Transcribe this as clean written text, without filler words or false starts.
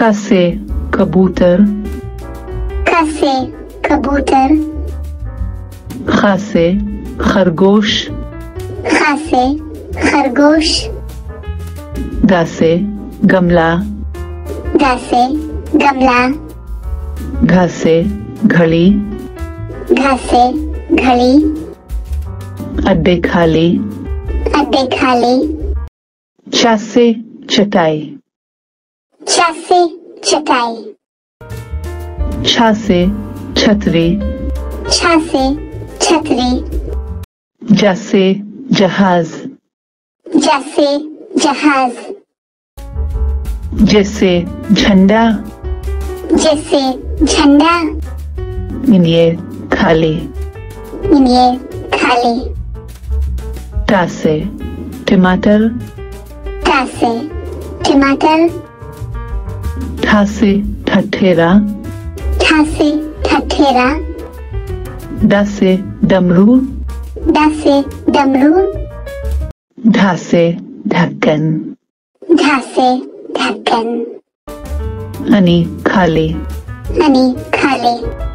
क से कबूतर, क से कबूतर, ख से खरगोश, ख से खरगोश, ग से गमला, ग से गमला, घ से घड़ी, घ से घड़ी, अड्डे खाली, अड्डे खाली, च से चटाई, च से चटाई, छ से छतरी, छ से छतरी, ज से जहाज, ज से जहाज, ज से झंडा, जैसे झंडा, ये खाली, ये खाली, ट से टमाटर, ट से टमाटर, ठ से ठठेरा, ठ से ठठेरा, ड से डमरू, ड से डमरू, ढ से ढक्कन, ढ से ढक्कन, अनि खाली, अनि खाली।